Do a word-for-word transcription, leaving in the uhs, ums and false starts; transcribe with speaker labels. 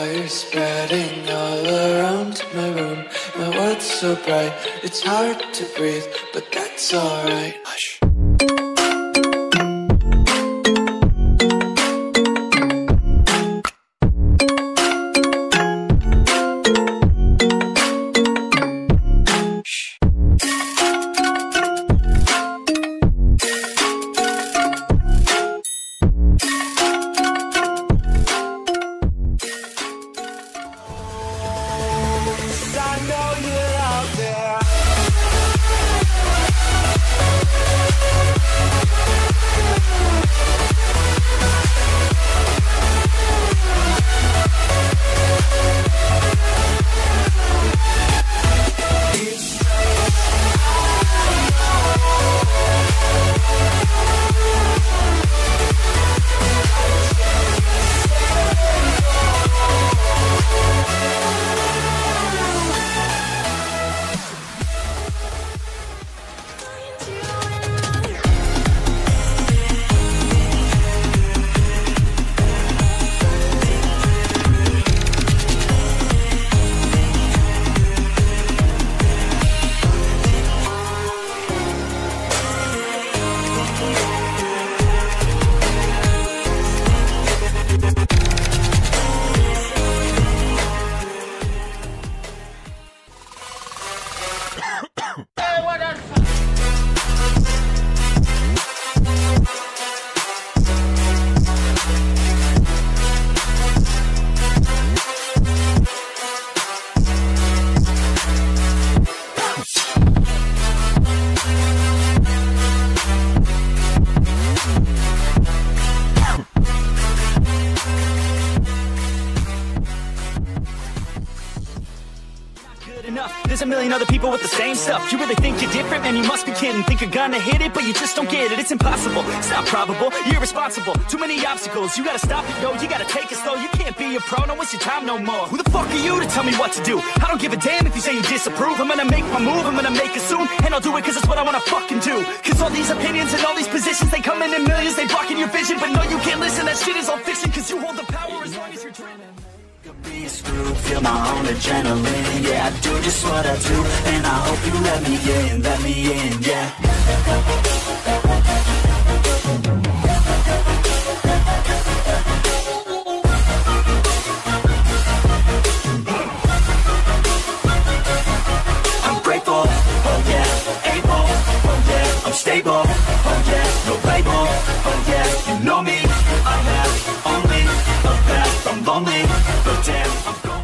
Speaker 1: fire spreading all around my room. My world's so bright, it's hard to breathe, but that's alright. Hush.
Speaker 2: There's a million other people with the same stuff. You really think you're different? Man, you must be kidding. Think you're gonna hit it, but you just don't get it. It's impossible, it's not probable, you're irresponsible. Too many obstacles, you gotta stop it, yo. You gotta take it slow, you can't be a pro. Don't waste your time no more. Who the fuck are you to tell me what to do? I don't give a damn if you say you disapprove. I'm gonna make my move, I'm gonna make it soon. And I'll do it cause it's what I wanna fucking do. Cause all these opinions and all these positions, they come in in millions. They blocking your vision, but no, you can't listen. That shit is all fiction, cause you hold the power as long as you're dreaming.
Speaker 3: Be screwed, feel my own adrenaline. Yeah, I do just what I do, and I hope you let me in, let me in, yeah. I'm grateful, oh yeah, able, oh yeah, I'm stable, oh yeah, no label, oh yeah, you know me, I have only a path, I'm lonely, but damn, I'm going.